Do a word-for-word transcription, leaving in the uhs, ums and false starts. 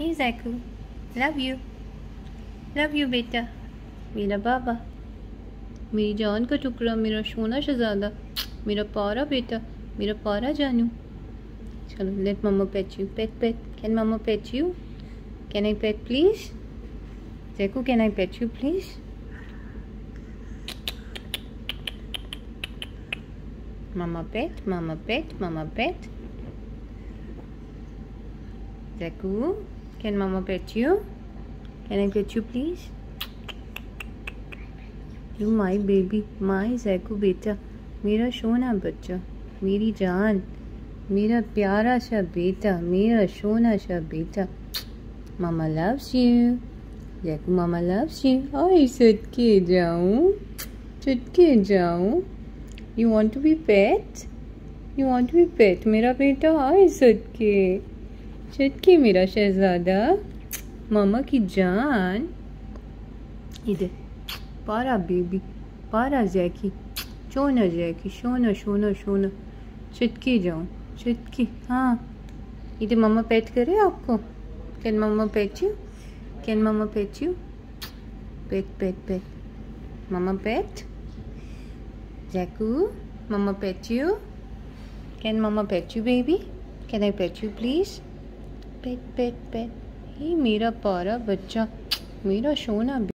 Hey Zaku, love you, love you बेटा, मेरा बाबा, मेरी जान का टुकड़ा, मेरा सोना शहजादा, मेरा पारा बेटा, मेरा पारा जानू. चलो, let mama pet you. Pet, pet. Can mama pet you? Can I pet please? Zaku, can I pet you please? Mama pet, mama pet, mama pet. Zaku, can mama pet you? Can I pet you please? You my baby, my Zaku बेटा, मेरा सोना बच्चा, मेरी जान, मेरा प्यारा सा बेटा, मेरा सोना सा बेटा. Mama loves you. Zaku, mama loves you. आई सटके जाऊं, सटके जाऊं. You want to be pet? You want to be pet मेरा बेटा? आई सटके, सटके मेरा शहजादा, मामा की जान. इधर पारा बेबी, पारा जैकी, सोना जैकी, सोना सोना सोना. सटके जाऊं, सटके. हाँ, इधर मामा पेट करे आपको. Can mama pet you? Can mama pet you? Pet pet pet. Mama pet. Zaku, mama pet you? Can mama pet you baby? Can I pet you please? Pet pet pet. हे मेरा पारा बच्चा, मेरा सोना.